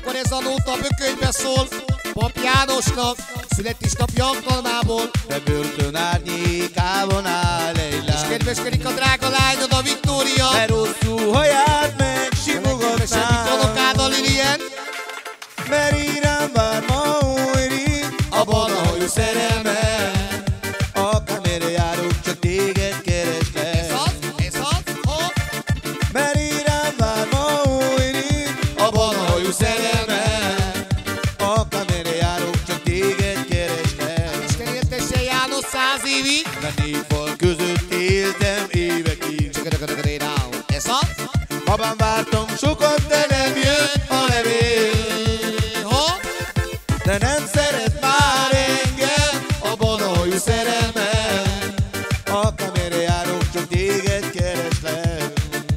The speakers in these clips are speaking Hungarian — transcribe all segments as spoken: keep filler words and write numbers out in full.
Akkor ez a nóta bökönybe szól Pap Jánosnak születésnapja alkalmából. De börtön árnyékában áll egy lány, és kedveskedik a drága lányod, a Viktória, mert hosszú haját megsimogatnám. Semmi kolokád a Lilien, mert írám vár ma új rím a barna hajú szerelme. Akármerre járok, csak téged kereslek. Ez az, ez az, hopp. Mert írám vár ma új rím A barna hajú szerelme. Akármerre járok, csak téged kereslek. Isten éltesse János száz évig. Mert négy fal között éltem évekig. Ez az, Babám vártam sokat, de nem jött a levél. hopp. De nem szeret már engem A barna hajú szerelme. Akármerre járok, csak téged kereslek.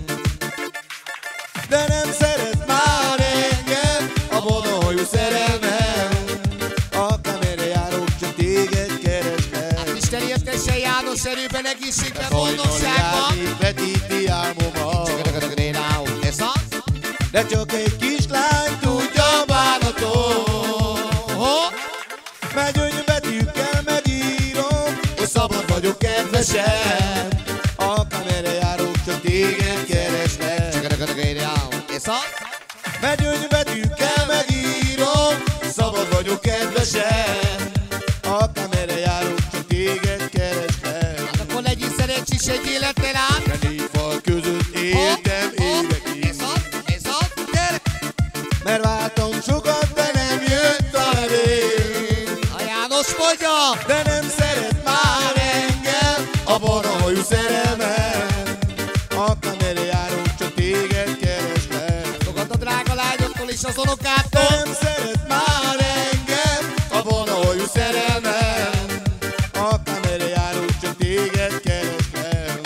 De nem szeret már engem A barna hajú szerelme. Akármerre járok, csak téged kereslek. Isten éltesse János erőben, egészségben, boldogságban. Hajnal vetíti álmomat, Ez az, de csak egy kislány tudja bánatot. hopp. Megyönybetűkkel megírom, Hogy szabad vagyok, kedvesem. akármerre járok, csak téged kereslek. Ez az, Megyönybetűkkel megírom, szabad vagyok, kedvesem. akármerre járok, csak téged kereslek. Hát akkor legyél szerencsés egy életen át. De négy fal között éltem évekig. Ez az, ez az, gyere. Mert vártam sokat, de nem jött a levél. A János mondja, De nem szeret már engem a barna hajú szerelme. akármerre járok, csak téged kereslek. Fogad a drága lányodtól és az De unokától. nem szeret már engem A barna hajú szerelme. akármerre járok, csak téged kereslek.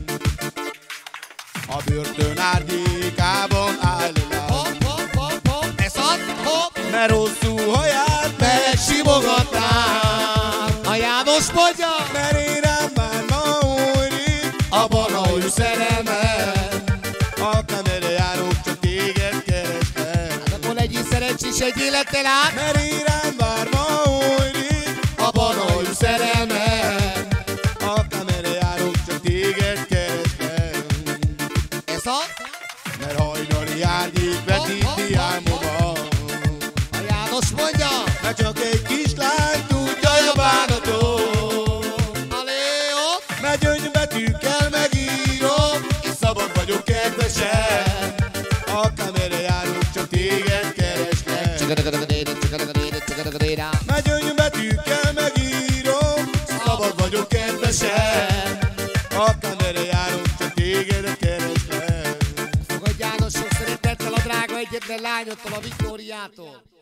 A börtön árnyékában áll egy lány, Hopp, hopp, hopp, hopp. Ez az, hopp. mert hosszú haját Megsimogatnám. A János mondja, mert én rám már ma új rím. a barna hajú szerelme. Akármerre járok, csak téged kereslek. Akkor legyél szerencsés egy életen át. Mert én rám vár ma új rím. A barna hajú szerelme. Akármerre járok, csak téged kereslek. Ez az, Mert hajnali árnyék vetíti álmomat, a János mondja, mert csak egy kislány tudja a bánatot. alé, hopp. Megyönybetűkkel megírom, És szabad vagyok, kedvesem. akármerre járok, csak téged kereslek. Megyönybetűkkel megírom, Szabad vagyok, kedvesem. akármerre járok, csak téged kereslek. Fogadj János sok szeretettel a drága egyetlen lányodtól, a Viktóriától.